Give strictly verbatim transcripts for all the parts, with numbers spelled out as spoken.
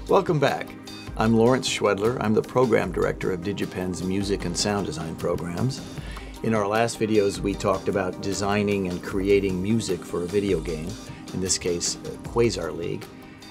Welcome back. I'm Lawrence Schwedler. I'm the Program Director of DigiPen's Music and Sound Design programs. In our last videos, we talked about designing and creating music for a video game, in this case, Quasar League.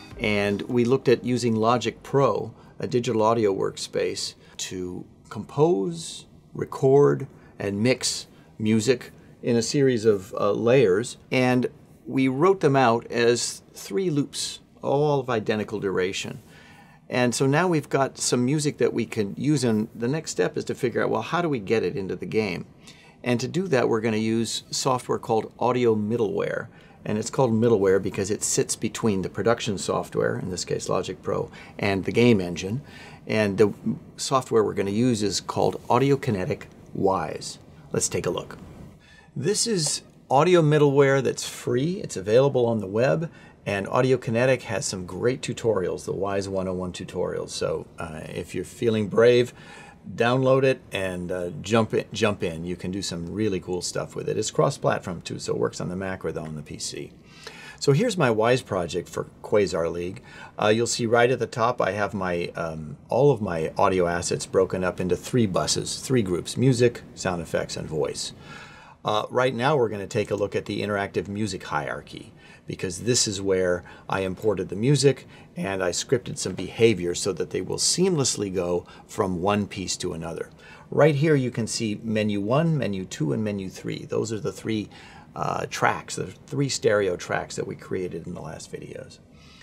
And we looked at using Logic Pro, a digital audio workspace, to compose, record, and mix music in a series of uh, layers. And we wrote them out as three loops, all of identical duration. And so now we've got some music that we can use, and the next step is to figure out, well, how do we get it into the game? And to do that, we're going to use software called audio middleware. And it's called middleware because it sits between the production software, in this case Logic Pro, and the game engine. And the software we're going to use is called Audiokinetic Wwise. Let's take a look. This is audio middleware that's free. It's available on the web. And Audiokinetic has some great tutorials, the Wwise one oh one tutorials. So uh, if you're feeling brave, download it and uh, jump in, jump in. You can do some really cool stuff with it. It's cross-platform too, so it works on the Mac or on the P C. So here's my Wwise project for Quasar League. Uh, you'll see right at the top I have my um, all of my audio assets broken up into three buses, three groups: music, sound effects, and voice. Uh, right now we're going to take a look at the interactive music hierarchy, because this is where I imported the music and I scripted some behavior so that they will seamlessly go from one piece to another. Right here you can see menu one, menu two, and menu three. Those are the three uh, tracks, the three stereo tracks that we created in the last videos.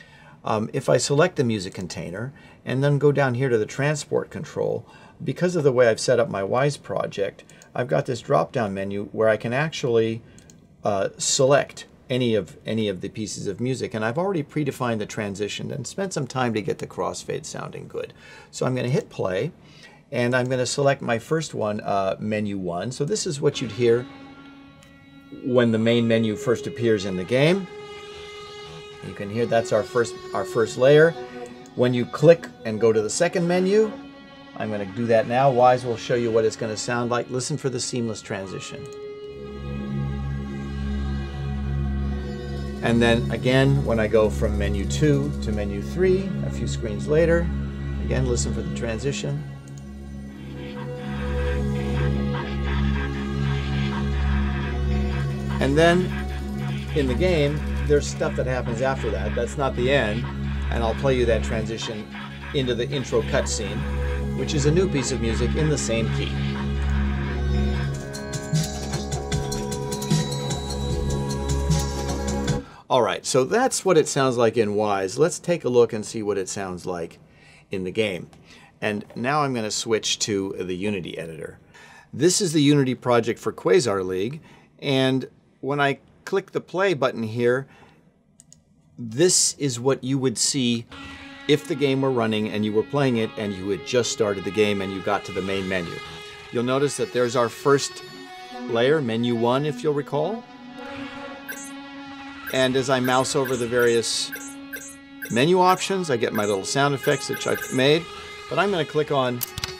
Um, if I select the music container and then go down here to the transport control, because of the way I've set up my Wwise project, I've got this drop-down menu where I can actually uh, select any of any of the pieces of music, and I've already predefined the transition and spent some time to get the crossfade sounding good. So I'm going to hit play, and I'm going to select my first one, uh, menu one. So this is what you'd hear when the main menu first appears in the game. You can hear that's our first our first layer. When you click and go to the second menu, I'm going to do that now. Wwise will show you what it's going to sound like. Listen for the seamless transition. And then again, when I go from menu two to menu three, a few screens later, again, listen for the transition. And then in the game, there's stuff that happens after that. That's not the end. And I'll play you that transition into the intro cutscene, which is a new piece of music in the same key. All right, so that's what it sounds like in Wwise. Let's take a look and see what it sounds like in the game. And now I'm going to switch to the Unity editor. This is the Unity project for Quasar League, and when I click the play button here, this is what you would see if the game were running and you were playing it and you had just started the game and you got to the main menu. You'll notice that there's our first layer, menu one, if you'll recall. And as I mouse over the various menu options, I get my little sound effects that I've made. But I'm going to click on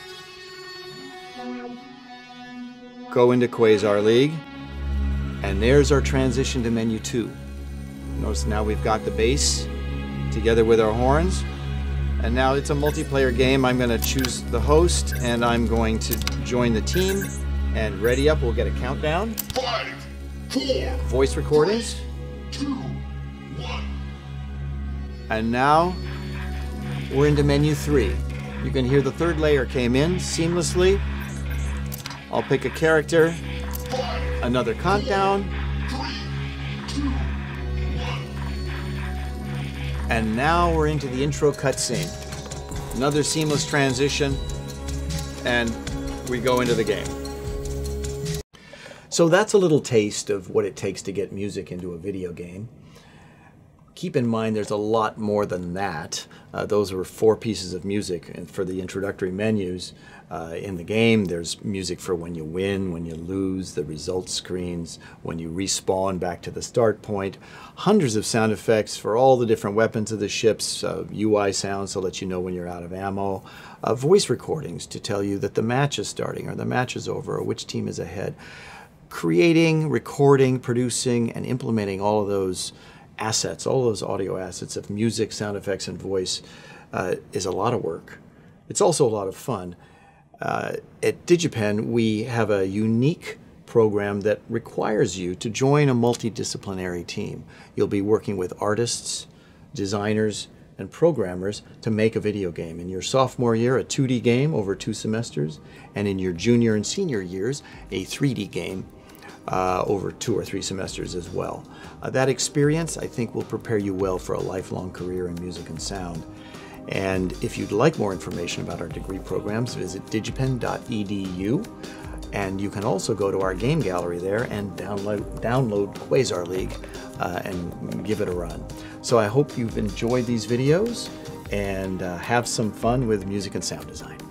Go into Quasar League. And there's our transition to menu two. Notice now we've got the bass together with our horns. And now it's a multiplayer game. I'm going to choose the host and I'm going to join the team. And ready up, we'll get a countdown. Five, four, voice recordings. Three, two, one. And now we're into menu three. You can hear the third layer came in seamlessly. I'll pick a character, Five, another countdown. Four, three, two, one. And now we're into the intro cutscene. Another seamless transition, and we go into the game. So that's a little taste of what it takes to get music into a video game. Keep in mind there's a lot more than that. Uh, those were four pieces of music, and for the introductory menus uh, in the game, there's music for when you win, when you lose, the results screens, when you respawn back to the start point. Hundreds of sound effects for all the different weapons of the ships, uh, U I sounds to let you know when you're out of ammo, uh, voice recordings to tell you that the match is starting or the match is over or which team is ahead. Creating, recording, producing, and implementing all of those assets, all those audio assets of music, sound effects, and voice uh, is a lot of work. It's also a lot of fun. Uh, at DigiPen, we have a unique program that requires you to join a multidisciplinary team. You'll be working with artists, designers, and programmers to make a video game. In your sophomore year, a two D game over two semesters, and in your junior and senior years, a three D game uh, over two or three semesters as well. Uh, that experience, I think, will prepare you well for a lifelong career in music and sound. And if you'd like more information about our degree programs, visit digipen dot e d u. And you can also go to our game gallery there and download, download Quasar League uh, and give it a run. So I hope you've enjoyed these videos and uh, have some fun with music and sound design.